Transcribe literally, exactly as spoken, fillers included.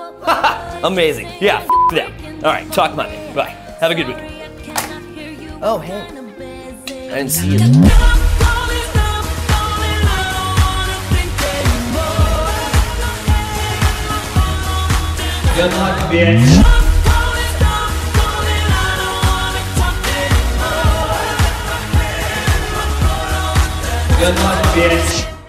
Amazing. Yeah, f them. All right, talk Monday. Bye. Have a good weekend. Oh, hey. I didn't see you. Good luck, bitch. Good luck, bitch.